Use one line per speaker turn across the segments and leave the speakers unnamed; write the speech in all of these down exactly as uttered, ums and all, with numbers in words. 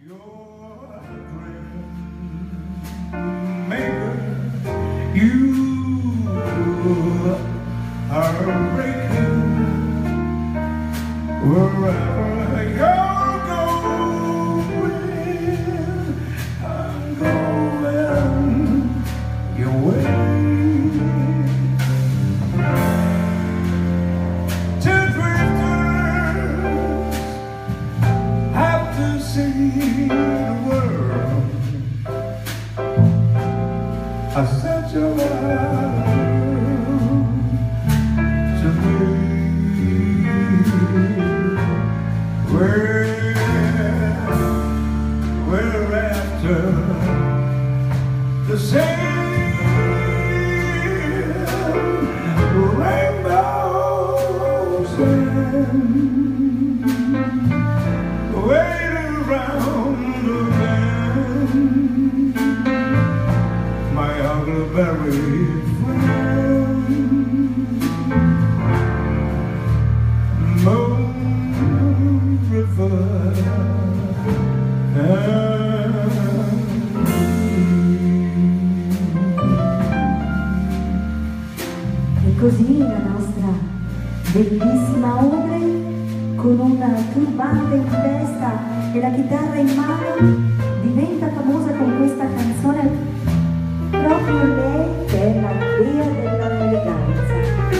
Così la nostra bellissima Audrey, con un turbante in testa e la chitarra in mano, diventa famosa con questa canzone, proprio lei che è la dea dell'eleganza.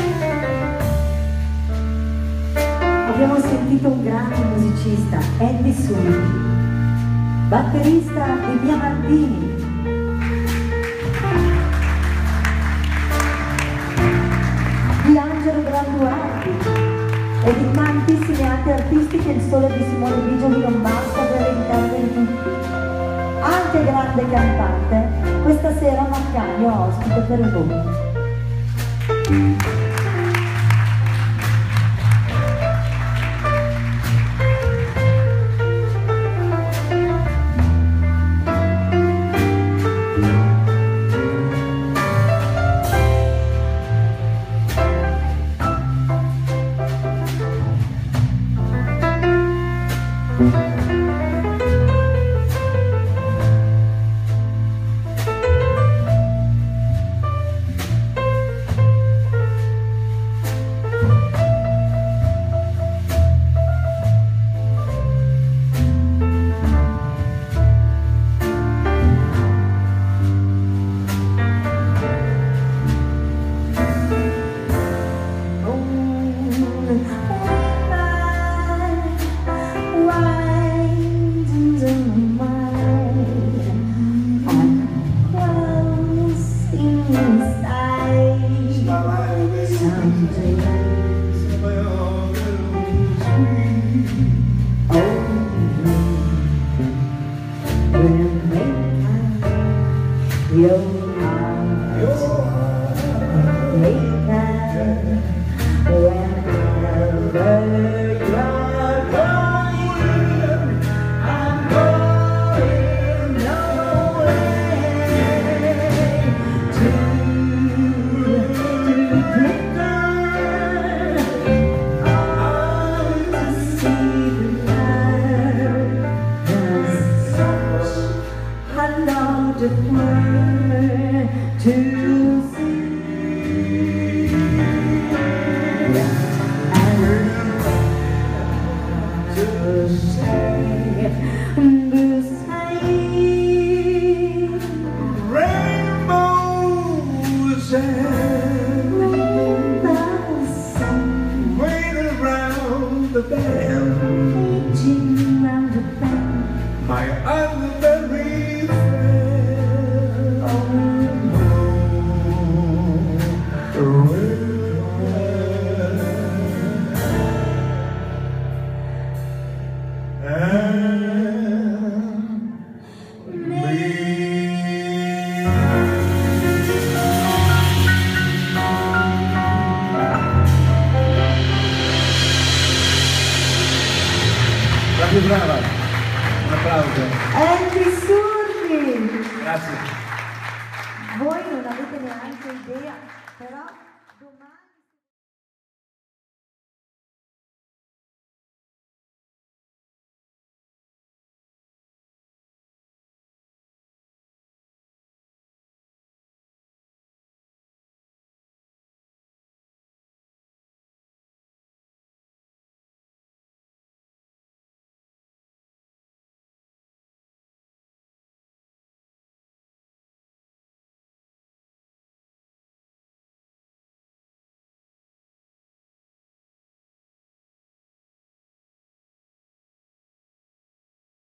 Abbiamo sentito un grande musicista, Andy Sui, batterista di Mia Martini, di Angelo Branduardi e di tantissimi altri artisti che il solo di Simone Bigioli non basta per interpreti. Anche grande cantante, questa sera Maccagno ospite per voi.
Brava, un applauso.
Andy Sui!
Grazie.
Voi non avete neanche idea, però